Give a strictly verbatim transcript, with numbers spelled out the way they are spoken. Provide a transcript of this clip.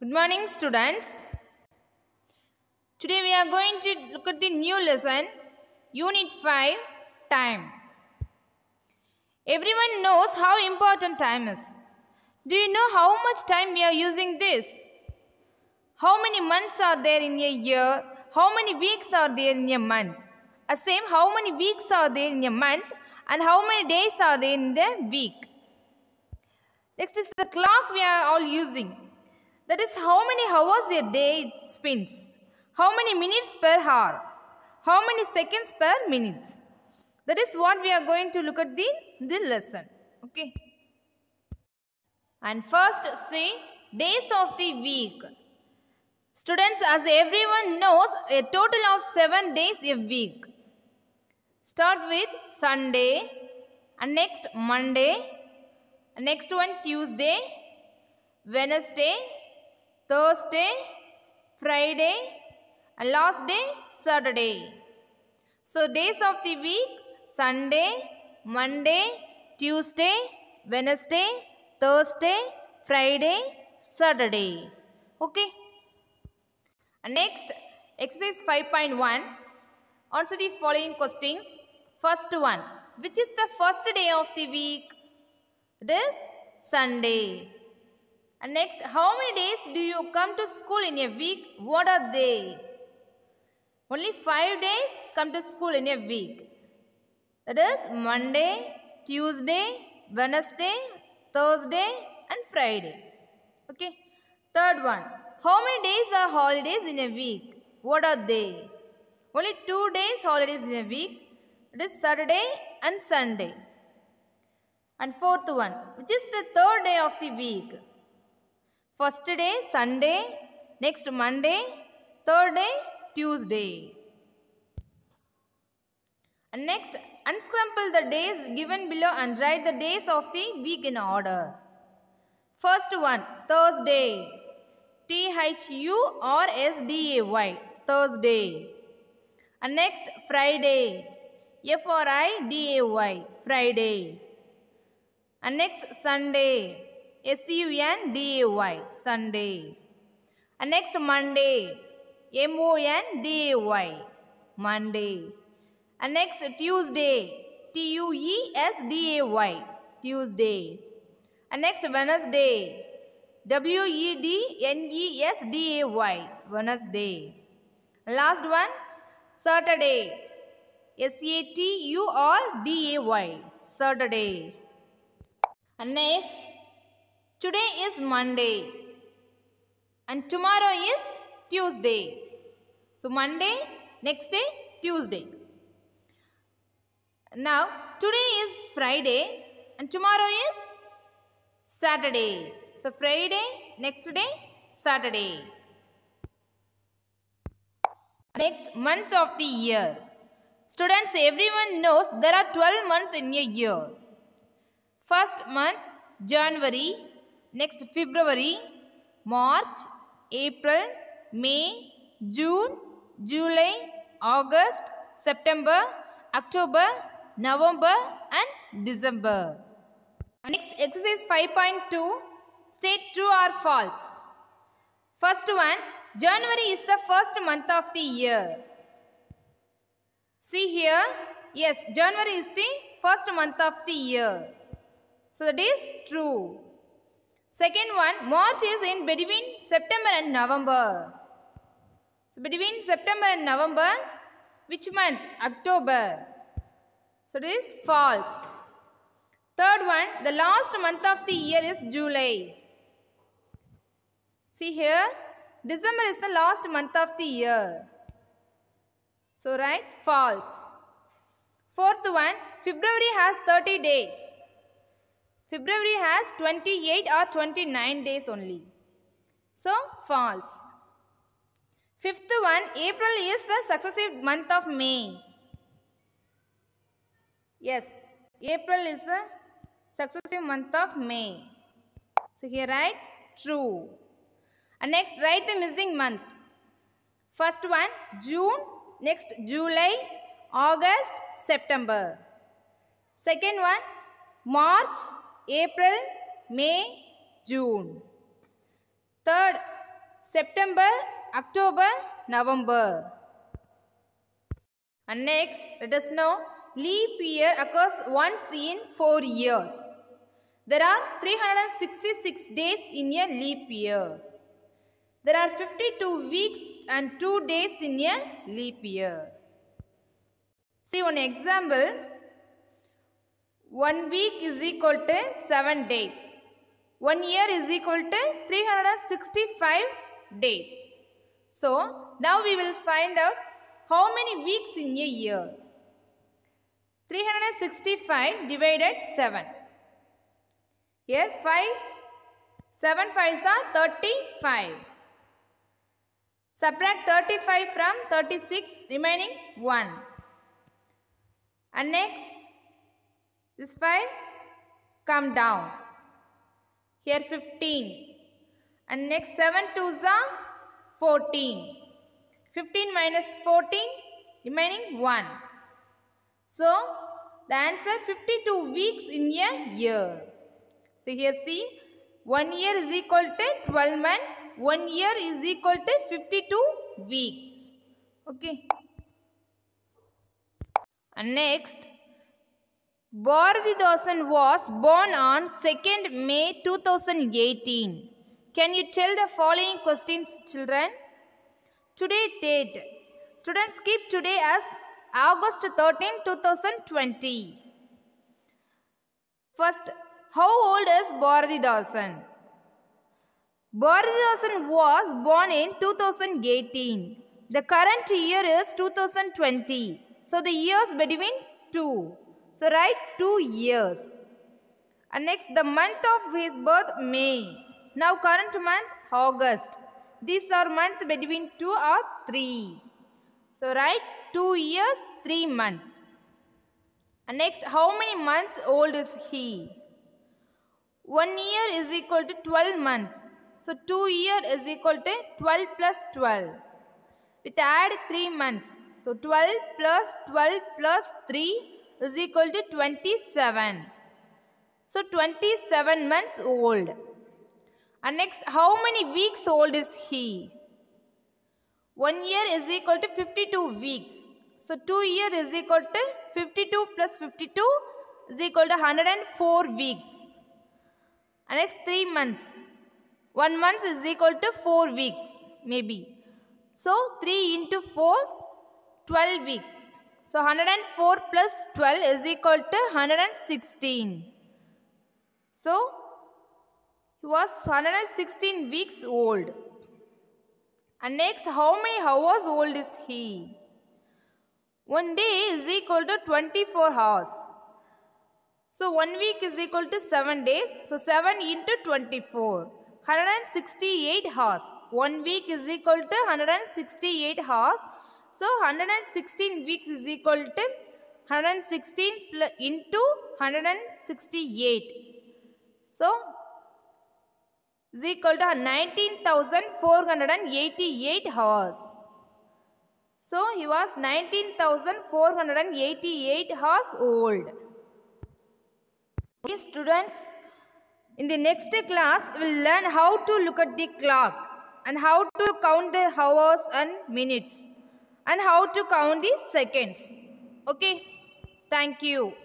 Good morning, students. Today we are going to look at the new lesson, Unit five, Time. Everyone knows how important time is. Do you know how much time we are using this? How many months are there in a year? How many weeks are there in a month? Uh, same, how many weeks are there in a month? And how many days are there in the week? Next is the clock we are all using. That is how many hours a day spins. How many minutes per hour. How many seconds per minute. That is what we are going to look at the, the lesson. Okay. And first see days of the week. Students, as everyone knows, a total of seven days a week. Start with Sunday and next Monday. And next one Tuesday, Wednesday, Thursday, Friday, and last day Saturday. So days of the week: Sunday, Monday, Tuesday, Wednesday, Thursday, Friday, Saturday. Okay. And next, exercise five point one. Answer the following questions. First one, which is the first day of the week? It is Sunday. And next, how many days do you come to school in a week? What are they? Only five days come to school in a week. That is Monday, Tuesday, Wednesday, Thursday and Friday. Okay. Third one, how many days are holidays in a week? What are they? Only two days holidays in a week. That is Saturday and Sunday. And fourth one, which is the third day of the week? First day, Sunday. Next, Monday. Third day, Tuesday. And next, unscramble the days given below and write the days of the week in order. First one, Thursday. T H U R S D A Y. Thursday. And next, Friday. F R I D A Y. Friday. And next, Sunday. S U N D A Y. Sunday. And next, Monday. M O N D A Y. Monday. And next, Tuesday. T U E S D A Y. Tuesday. And next, Wednesday. W E D N E S D A Y. Wednesday. Last one, Saturday. S A T U R D A Y. Saturday. And next, today is Monday and tomorrow is Tuesday. So Monday, next day, Tuesday. Now, today is Friday and tomorrow is Saturday. So Friday, next day, Saturday. Next, month of the year. Students, everyone knows there are twelve months in a year. First month, January. Next, February, March, April, May, June, July, August, September, October, November and December. Next, exercise five point two. State true or false. First one, January is the first month of the year. See here. Yes, January is the first month of the year. So that is true. Second one, March is in between September and November. So between September and November, which month? October. So it is false. Third one, the last month of the year is July. See here, December is the last month of the year. So right, false. Fourth one, February has thirty days. February has twenty-eight or twenty-nine days only. So, false. Fifth one, April is the successive month of May. Yes, April is the successive month of May. So, here write true. And next, write the missing month. First one, June. Next, July, August, September. Second one, March, April, May, June. Third, September, October, November. And next, let us know leap year occurs once in four years. There are three hundred sixty-six days in a leap year. There are fifty-two weeks and two days in a leap year. See one example. One week is equal to seven days. One year is equal to three hundred sixty-five days. So, now we will find out how many weeks in a year. three hundred sixty-five divided seven. Here five, seven fives are thirty-five. Subtract thirty-five from thirty-six, remaining one. And next, this five, come down. Here fifteen. And next seven twos are fourteen. fifteen minus fourteen, remaining one. So, the answer fifty-two weeks in a year. So, here see, one year is equal to twelve months. One year is equal to fifty-two weeks. Okay. And next, Bharathidasan was born on second May two thousand eighteen. Can you tell the following questions, children? Today date. Students, keep today as August thirteenth, two thousand twenty. First, how old is Bharathidasan? Bharathidasan was born in two thousand eighteen. The current year is two thousand twenty. So, the years between two. So, write two years. And next, the month of his birth, May. Now, current month, August. These are months between two or three. So, write two years, three months. And next, how many months old is he? One year is equal to twelve months. So, two year is equal to twelve plus twelve. With add three months. So, twelve plus twelve plus three is equal to twenty-seven. So, twenty-seven months old. And next, how many weeks old is he? One year is equal to fifty-two weeks. So, two year is equal to fifty-two plus fifty-two is equal to one hundred four weeks. And next, three months. One month is equal to four weeks, maybe. So, three into four, twelve weeks. So, one hundred four plus twelve is equal to one hundred sixteen. So, he was one hundred sixteen weeks old. And next, how many hours old is he? One day is equal to twenty-four hours. So, one week is equal to seven days. So, seven into twenty-four. one hundred sixty-eight hours. One week is equal to one hundred sixty-eight hours. So, one hundred sixteen weeks is equal to one hundred sixteen into one hundred sixty-eight. So, is equal to nineteen thousand four hundred eighty-eight hours. So, he was nineteen thousand four hundred eighty-eight hours old. Okay, students, in the next class, we will learn how to look at the clock and how to count the hours and minutes and how to count the seconds. Okay, thank you.